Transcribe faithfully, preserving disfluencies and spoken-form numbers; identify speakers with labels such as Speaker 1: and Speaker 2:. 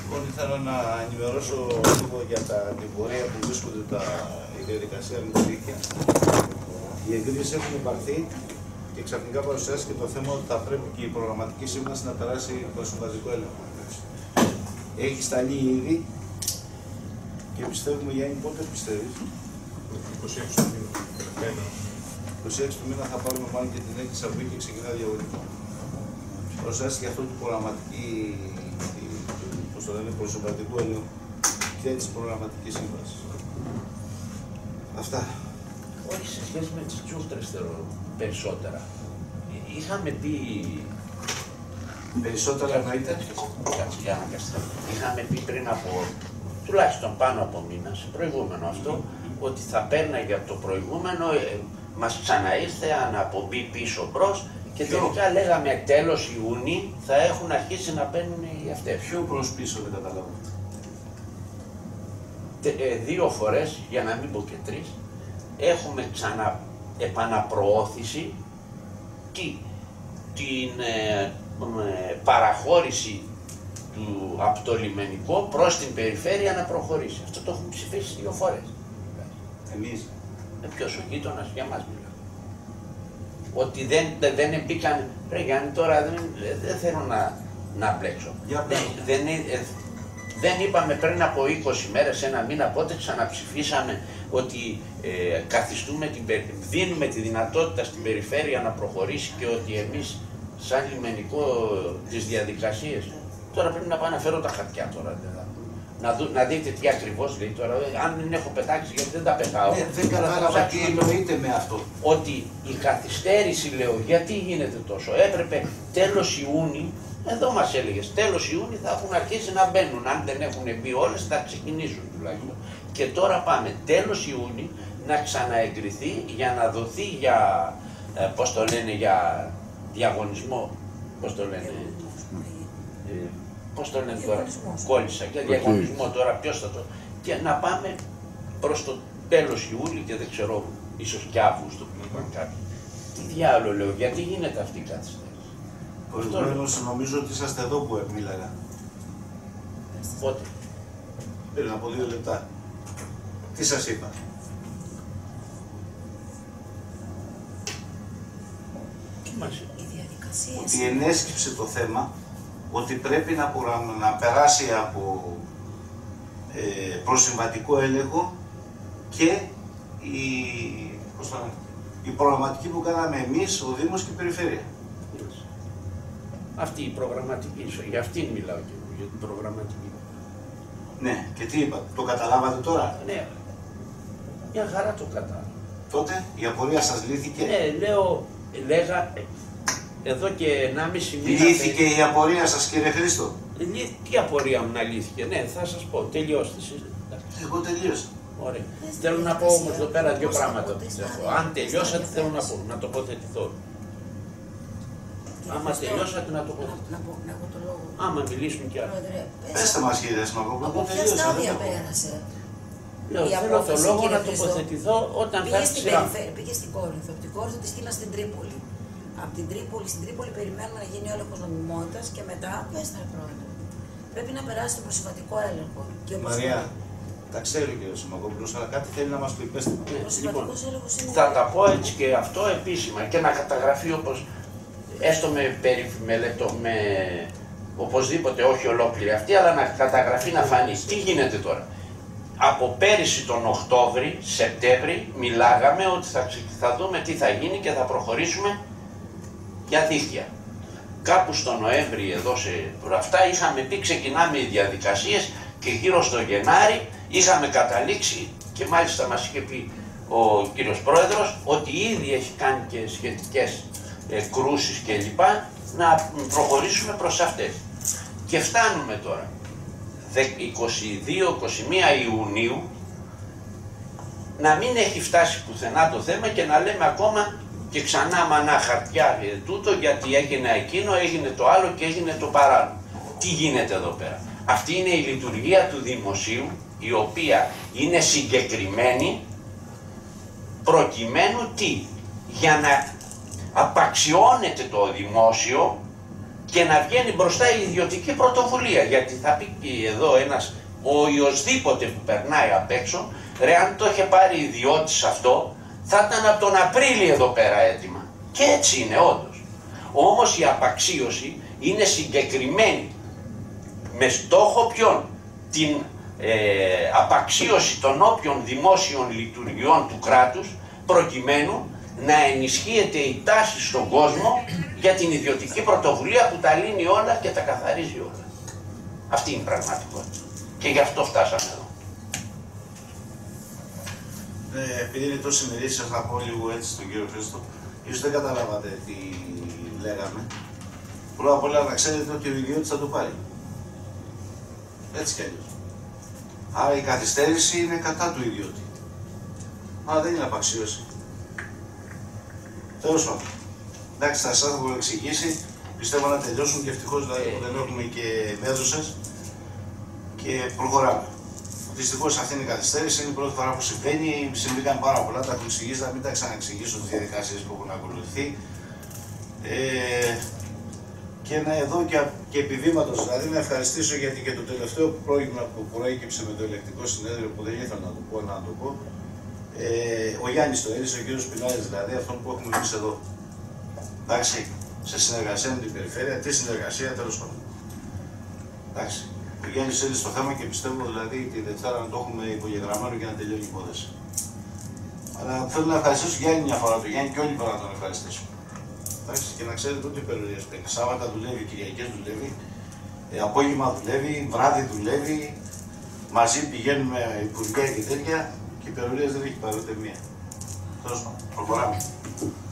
Speaker 1: Λοιπόν, ήθελα να ενημερώσω λίγο για τα, την πορεία που βρίσκονται τα, η διαδικασία λειτουργία. Οι εγκρίσεις έχουν υπαρθεί και ξαφνικά παρουσιάστηκε το θέμα ότι θα πρέπει και η προγραμματική σύμβαση να περάσει το συμβατικό έλεγχο. Έχει σταλεί ήδη και πιστεύουμε, Γιάννη, πότε πιστεύεις?
Speaker 2: είκοσι έξι του μήνα.
Speaker 1: είκοσι έξι του μήνα θα πάρουμε μάλλον και την έκθεση αυγή και ξεκινά διαγωνισμό. Παρουσιάστηκε αυτό του προγραμματική, πώς το λένε, προσωπικού έλεγχου και της προγραμματικής σύμβασης. Αυτά.
Speaker 3: Όχι σε σχέση με τις τσούχτρες θέλω περισσότερα. Είχαμε πει...
Speaker 1: Περισσότερα εννοείται.
Speaker 3: Για να καστρέψω. Είχαμε πει πριν από τουλάχιστον πάνω από μήνα, σε προηγούμενο αυτό, ότι θα πέρναγε από το προηγούμενο, ε, μας ξαναήρθε αναπομπή πίσω μπρος και τελικά λέγαμε τέλος Ιούνιου θα έχουν αρχίσει να παίρνουν οι αυτές.
Speaker 1: Ποιο προς πίσω δεν καταλάβω.
Speaker 3: Ε, δύο φορές, για να μην πω και τρεις, έχουμε ξανά επαναπροώθηση τι, την ε, ε, παραχώρηση του, από το λιμενικό προς την περιφέρεια να προχωρήσει. Αυτό το έχουμε ψηφίσει δύο φορές.
Speaker 1: Εμείς.
Speaker 3: Ε, ποιος ο γείτονας, για μας μιλάω. Ότι δεν, δεν μπήκαν, ρε Γιάννη, τώρα δεν, δεν θέλω να, να μπλέξω. Δεν, δεν, ε, δεν είπαμε πριν από είκοσι μέρες, ένα μήνα, πότε ξαναψηφίσαμε ότι ε, καθιστούμε την, δίνουμε τη δυνατότητα στην περιφέρεια να προχωρήσει και ότι εμείς σαν λιμενικό τις διαδικασίες. Τώρα πρέπει να πάω να φέρω τα χαρτιά τώρα. Να, δω, να δείτε τι ακριβώς λέει τώρα. Αν δεν έχω πετάξει, γιατί δεν τα πετάω.
Speaker 1: Ναι, δεν κατάλαβα τι εννοείται με αυτό.
Speaker 3: Ότι η καθυστέρηση, λέω, γιατί γίνεται τόσο. Έπρεπε τέλος Ιούνιου, εδώ μας έλεγες, τέλος Ιούνιου θα έχουν αρχίσει να μπαίνουν. Αν δεν έχουν μπει όλες, θα ξεκινήσουν τουλάχιστον. Και τώρα πάμε τέλος Ιούνιου να ξαναεγκριθεί για να δοθεί για, ε, πώς το λένε, για διαγωνισμό, πώς το λένε. Ε, πώς το λένε τώρα, κόλλησα και διαγωνισμό τώρα, ποιος θα το... Και να πάμε προς το τέλος Ιούλη και δεν ξέρω, ίσως και Αύγουστο που είπαν κάποιοι. Τι διάλογο λέω, γιατί γίνεται αυτή η καθυστέρηση.
Speaker 1: Προηγουμένως νομίζω ότι είσαστε εδώ που μίλαγα.
Speaker 3: Πότε?
Speaker 1: Πριν από δύο λεπτά. Τι σας είπα?
Speaker 3: Τι μας είπα?
Speaker 1: Ότι ενέσκυψε το θέμα ότι πρέπει να, να περάσει από ε, προσυμβατικό έλεγχο και η, πώς θα, η προγραμματική που κάναμε εμείς, ο Δήμος και η Περιφέρεια.
Speaker 3: Αυτή η προγραμματική, για αυτήν μιλάω και εγώ, για την προγραμματική.
Speaker 1: Ναι, και τι είπα, το καταλάβατε τώρα?
Speaker 3: Ναι, μια χαρά το κατάλαβα.
Speaker 1: Τότε η απορία σας λύθηκε?
Speaker 3: Ναι, λέω, λέγα, εδώ και ενάμιση μήνα...
Speaker 1: Λύθηκε η απορία σας, κύριε Χρήστο?
Speaker 3: Τι απορία μου να λύθηκε, ναι, θα σας πω, τελειώστε εσείς.
Speaker 1: Εγώ τελείωσα.
Speaker 3: Ωραία. Θέλω να πω όμως εδώ πέρα δύο πράγματα. Αν τελειώσατε θέλω να πω, να τοποθετηθώ. Άμα τελειώσατε να τοποθετηθώ.
Speaker 4: Να πω το λόγο.
Speaker 3: Άμα μιλήσουν κι άλλοι.
Speaker 1: Πέστε μας, κύριε Σμακόπουλο.
Speaker 4: Από ποια στάδια πέρασε?
Speaker 3: Λέω, θέλω το λόγο να τοποθετηθώ όταν θα έρθει σειρά.
Speaker 4: Πήγε στην Κόρινθο, από την Κόρινθο τη στείλα στην Τρίπολη. Από την Τρίπολη, στην Τρίπολη περιμένουμε να γίνει ο έλεγχος νομιμότητας και μετά, πέστε πρόεδρε, πρέπει να περάσει το προσυμβατικό έλεγχο.
Speaker 1: Μαρία, τα ξέρει ο κ. Σιμακόπουλος, αλλά κάτι θέλει να μας πει, πέστε.
Speaker 3: Λοιπόν, θα τα πω έτσι και αυτό επίσημα και να καταγραφεί όπως, έστω με, περι, με, λεπτό, με οπωσδήποτε όχι ολόκληρη αυτή, αλλά να καταγραφεί να φανεί. Τι γίνεται τώρα? Από πέρυσι τον Οκτώβρη, Σεπτέμβρη, μιλάγαμε ότι θα, θα δούμε τι θα γίνει και θα προχωρήσουμε για δίχτυα. Κάπου στο Νοέμβρη εδώ σε αυτά είχαμε πει ξεκινάμε οι διαδικασίες και γύρω στο Γενάρη είχαμε καταλήξει και μάλιστα μας είχε πει ο κύριος Πρόεδρος ότι ήδη έχει κάνει και σχετικές ε, κρούσεις κλπ. Να προχωρήσουμε προς αυτές. Και φτάνουμε τώρα είκοσι δύο είκοσι ένα Ιουνίου να μην έχει φτάσει πουθενά το θέμα και να λέμε ακόμα και ξανά μανά χαρτιά τούτο γιατί έγινε εκείνο, έγινε το άλλο και έγινε το παράλληλο. Τι γίνεται εδώ πέρα? Αυτή είναι η λειτουργία του δημοσίου, η οποία είναι συγκεκριμένη προκειμένου τι? Για να απαξιώνεται το δημόσιο και να βγαίνει μπροστά η ιδιωτική πρωτοβουλία. Γιατί θα πει εδώ ένας ο οποιοσδήποτε που περνάει απ' έξω, ρε αν το είχε πάρει ιδιώτης αυτό, θα ήταν από τον Απρίλιο εδώ πέρα έτοιμα. Και έτσι είναι όντως. Όμως η απαξίωση είναι συγκεκριμένη. Με στόχο ποιον? Την ε, απαξίωση των όποιων δημόσιων λειτουργιών του κράτους, προκειμένου να ενισχύεται η τάση στον κόσμο για την ιδιωτική πρωτοβουλία που τα λύνει όλα και τα καθαρίζει όλα. Αυτή είναι η πραγματικότητα. Και γι' αυτό φτάσαμε εδώ.
Speaker 1: Ε, επειδή είναι τόσο ημερήσεις, θα πω λίγο έτσι στον κύριο Χρήστο. Ίσως δεν καταλάβατε τι λέγαμε. Πρώτα απ' όλα να ξέρετε ότι ο ιδιώτης θα το πάρει. Έτσι κι αλλιώς. Άρα η καθυστέρηση είναι κατά του ιδιώτη. Αλλά δεν είναι απαξίωση. Τέλος πάντων. Εντάξει, θα σας έχω εξηγήσει. Πιστεύω να τελειώσουν και ευτυχώς δηλαδή που δεν έχουμε και μέδουσες. Και προχωράμε. Δυστυχώς αυτή είναι η καθυστέρηση, είναι η πρώτη φορά που συμβαίνει. Συμβήκαν πάρα πολλά, τα έχω εξηγήσει, να μην τα ξαναεξηγήσω τις διαδικασίες που έχουν ακολουθεί. Ε, και να εδώ και, και επιδήματος δηλαδή να ευχαριστήσω γιατί και το τελευταίο πρόγευμα που προέκυψε με το ελεκτικό συνέδριο που δεν ήθελα να το πω, να το πω. Ε, ο Γιάννης το έδειξε, ο κύριος Πινάρης δηλαδή, αυτόν που έχουμε εμείς εδώ. Εντάξει, σε συνεργασία με την περιφέρεια, τι συνεργασία τέλος πάντων. Εντάξει. Ο Γιάννης έδειξε το θέμα και πιστεύω δηλαδή τη Δευτέρα να το έχουμε υπογεγραμμένο για να τελειώνει η υπόθεση. Αλλά θέλω να ευχαριστήσω για άλλη μια φορά τον Γιάννη και όλη φορά να τον ευχαριστήσω. Εντάξει, και να ξέρετε ότι οι περιορίες παίρνει. Σάββατα δουλεύει, Κυριακές δουλεύει, ε, απόγευμα δουλεύει, βράδυ δουλεύει, μαζί πηγαίνουμε υπουργεία και τέτοια και οι περιορίες δεν έχει πάρει ούτε μία. Τέλος πάντων, προχωράμε.